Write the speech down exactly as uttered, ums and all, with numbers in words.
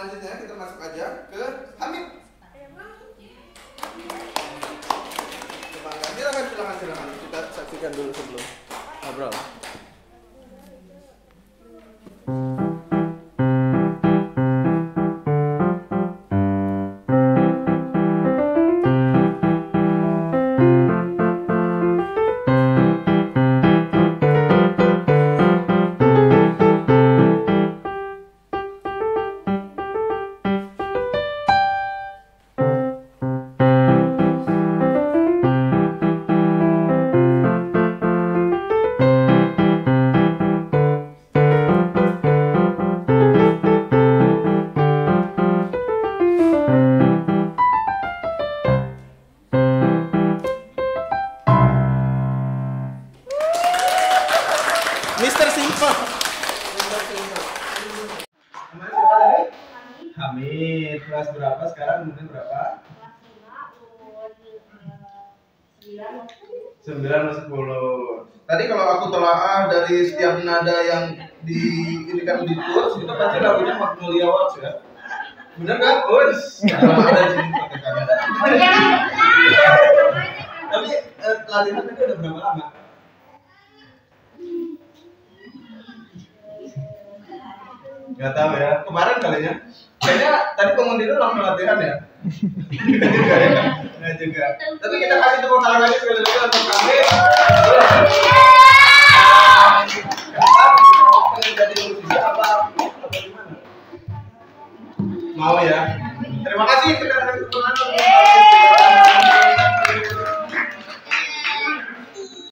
selanjutnya kita masuk aja ke Hamid. Silakan, silakan, silakan. Kita saksikan dulu sebelum ngobrol. Mister Simple. Namanya siapa tadi? Hamid. Kelas berapa sekarang? Mungkin berapa? Kelas lima, umur sembilan. sembilan atau sepuluh. Tadi kalau aku telaah dari setiap nada yang di ini kan di tours itu pasti lagunya Magnolia Waltz ya. Benar nggak? Bos. Ada di sini katakannya. Tapi eh, latihan tadi udah berapa lama? Gak tahu ya, kemarin kalinya. Kayaknya tadi pengundi itu langsung latihan ya. Nggak juga ya, nggak juga. Tapi kita kasih tepuk tangan lagi sekali lagi untuk kami.